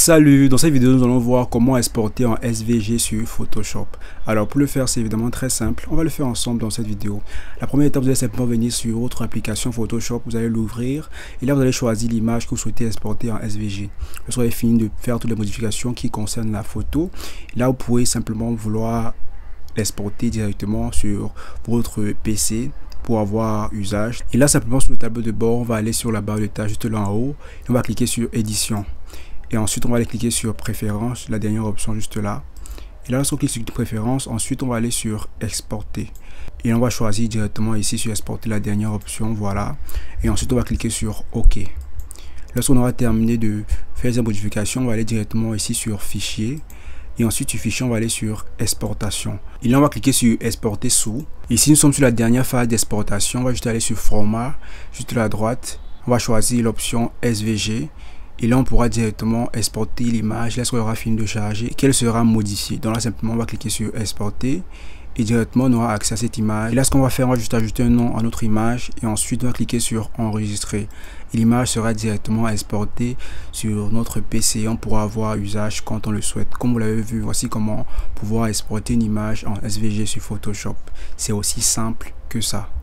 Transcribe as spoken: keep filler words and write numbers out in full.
Salut, dans cette vidéo nous allons voir comment exporter en S V G sur Photoshop. Alors pour le faire c'est évidemment très simple, on va le faire ensemble dans cette vidéo. La première étape, vous allez simplement venir sur votre application Photoshop, vous allez l'ouvrir et là vous allez choisir l'image que vous souhaitez exporter en S V G. Lorsque vous avez fini de faire toutes les modifications qui concernent la photo, là vous pouvez simplement vouloir l'exporter directement sur votre P C pour avoir usage. Et là simplement sur le tableau de bord, on va aller sur la barre de tâches juste là en haut et on va cliquer sur édition. Et ensuite, on va aller cliquer sur préférences, la dernière option juste là. Et là, lorsqu'on clique sur préférences, ensuite, on va aller sur exporter. Et on va choisir directement ici sur exporter la dernière option, voilà. Et ensuite, on va cliquer sur OK. Lorsqu'on aura terminé de faire ces modifications, on va aller directement ici sur fichier. Et ensuite, sur fichier, on va aller sur exportation. Et là, on va cliquer sur exporter sous. Ici, nous sommes sur la dernière phase d'exportation. On va juste aller sur format, juste là à droite. On va choisir l'option S V G. Et là, on pourra directement exporter l'image lorsqu'on aura fini de charger, qu'elle sera modifiée. Donc là, simplement, on va cliquer sur exporter et directement, on aura accès à cette image. Et là, ce qu'on va faire, on va juste ajouter un nom à notre image et ensuite, on va cliquer sur enregistrer. Et l'image sera directement exportée sur notre P C. On pourra avoir usage quand on le souhaite. Comme vous l'avez vu, voici comment pouvoir exporter une image en S V G sur Photoshop. C'est aussi simple que ça.